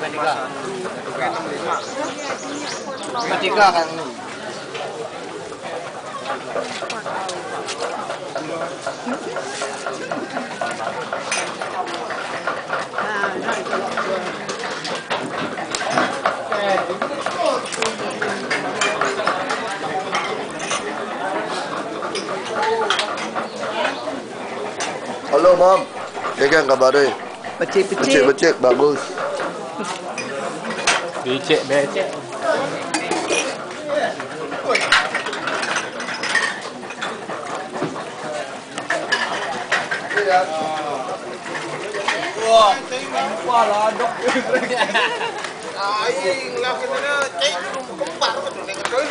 Tiga kan. Halo Mam, bagaimana kabarnya? Becek, bagus. Becek. Wah, wala dok. Aing lah kena cek kembar betul dengan kau.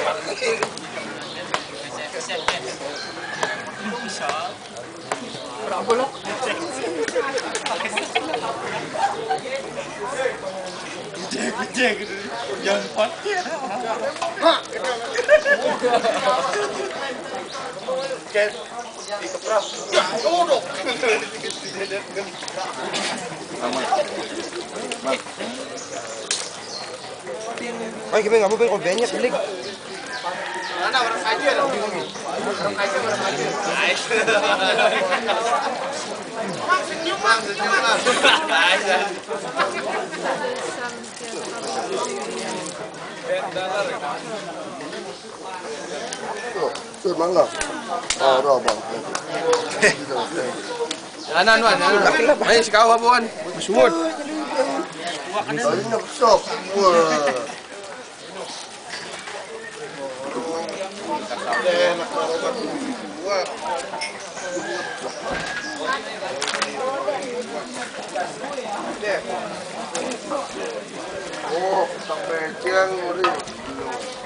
Bisa. Berapa lah? Becek. Yang kuat. Cek. Dikepras. Duduk. Ay, gimana kamu pengen banyak beli? Mana orang saja dong bingung. Orang saja. Nice. Senyum. Tuh, mangga. Oh, udah bang. Anan. Ayo sekawa buan. Musmud. Tadi nyesok. Wah. Oh, sampai ciang ngeri.